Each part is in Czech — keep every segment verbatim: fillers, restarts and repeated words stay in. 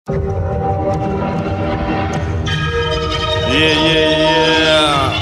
Yeah, yeah, yeah.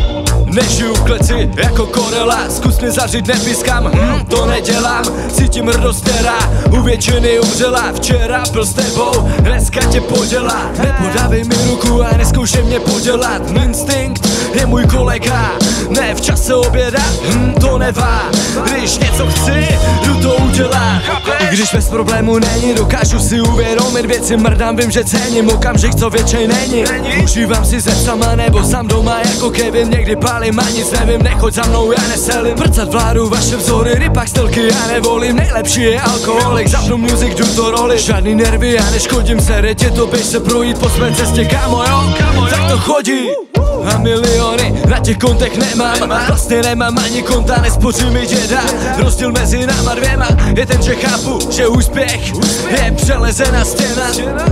Nežiju v kleci jako korela, zkus mě zařít, nepískám, hm, to nedělám. Cítím hrdost, která u většiny umřela. Včera byl s tebou, dneska tě podělá. Nepodávej mi ruku a neskoušej mě podělat. Instinkt je můj kolega, ne v čase oběda, hm, to nevá. Když něco chci, jdu to udělat. I když bez problému není, dokážu si uvědomit věci, mrdám, vím, že cením okamžik, co většej není. Užívám si se psama nebo sám doma jako Kevin, někdy pálím a nic nevím, nechoď za mnou, já neselím. Prcat vládu vaše vzory, rypak stylky já nevolím, nejlepší je alkoholik, zapnu music, jdu to roli. Žádný nervy, já neškodím, sere tě to, běž se projít po svém cestě, kámo jo, tak to chodí. A miliony na těch kontech nemám, vlastně nemám ani konta, nespoří mi děda. Rozdíl mezi náma dvěma je ten, že chápu, že úspěch je přelezená stěna.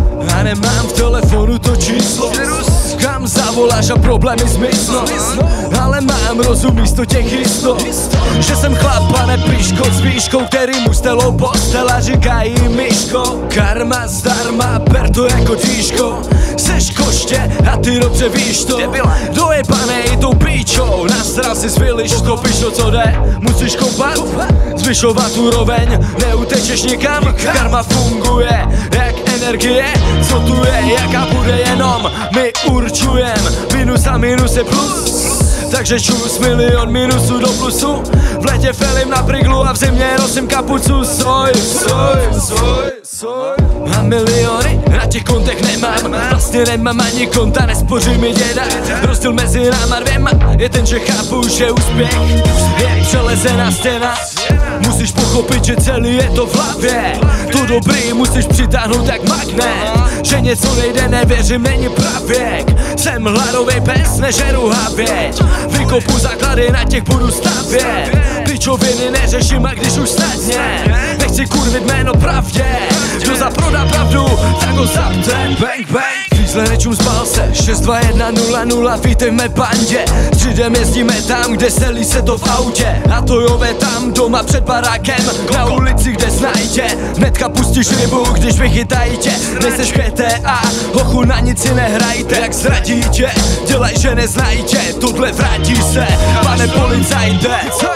A nemám v telefonu to číslo, kam zavoláš a problémy zmiznou. Ale mám rozum místo těch jistot, že jsem chlap a ne píško s výškou, který mu stelou postela říkají myško. Karma zdarma, ber to jako dýško, seš koště a ty dobře víš to. Dojebanej tou píčou, nasral si s viliškou, píšo co jde, musíš kopat, zvyšovat úroveň, neutečeš nikam. Karma funguje jak energie, co tu je, jaká bude, jenom my určujem. Minus a minus je plus, takže čus milion minusů do plusu. V létě felím na priglu a v zimě nosím kapucu. Soj, soj, soj, soj. A miliony na těch kontech nemám, vlastně nemám ani konta, nespoří mi děda. Rozdíl mezi náma dvěma je ten, že chápu, že úspěch je přelezená stěna. Musíš pochopit, že celý je to v hlavě, to dobrý musíš přitáhnout jak magnet. Že něco nejde, nevěřím, není pravěk. Jsem hladovej pes, nežeru havěť, vykopu základy, na těch budu stavět. Pičoviny neřeším, a když už snadně nechci kurvit jméno pravdě. Kdo zaprodá pravdu, tak ho zapte. Bang, bang. Fízle nečum zbal se, šest dva jedna nula nula, vítej v mé bandě. Střídem jezdíme tam, kde selí se to v autě. A to jové tam, doma před barákem, na ulici, kde znajde. Hnedka pustíš rybu, když vychytají tě. Nejseš G T A, hochu, na nic si nehrajte. Jak zradí tě, dělaj, že neznají tě. Tohle vrátí se, pane policajte.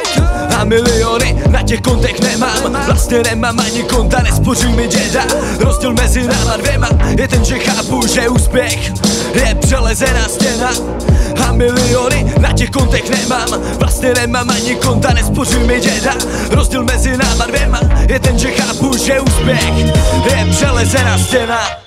A miliony na těch kontech nemám, vlastně nemám ani konta, nespoří mi děda. Rozdíl mezi náma dvěma je ten, že chápu, že úspěch je přelezená stěna. A miliony na těch kontech nemám, vlastně nemám ani konta, nespoří mi děda. Rozdíl mezi náma dvěma je ten, že chápu, že úspěch je přelezená stěna.